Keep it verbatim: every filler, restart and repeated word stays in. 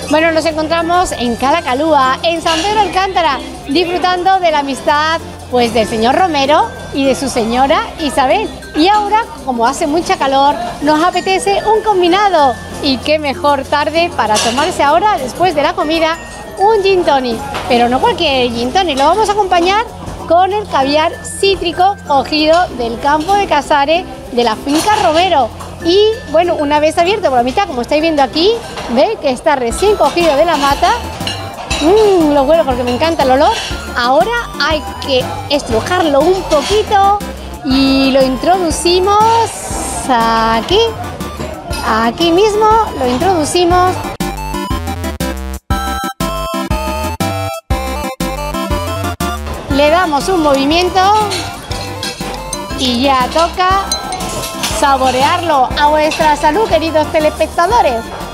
Bueno, nos encontramos en Calacalúa, en San Pedro Alcántara, disfrutando de la amistad pues del señor Romero y de su señora Isabel. Y ahora, como hace mucha calor, nos apetece un combinado. Y qué mejor tarde para tomarse ahora, después de la comida, un gin tonic. Pero no cualquier gin tonic, lo vamos a acompañar con el caviar cítrico cogido del campo de Casares de la finca Romero. Y bueno, una vez abierto por la mitad, como estáis viendo aquí, veis que está recién cogido de la mata. Mmm, lo huelo porque me encanta el olor. Ahora hay que estrujarlo un poquito y lo introducimos aquí. Aquí mismo lo introducimos. Le damos un movimiento y ya toca saborearlo. A vuestra salud, queridos telespectadores.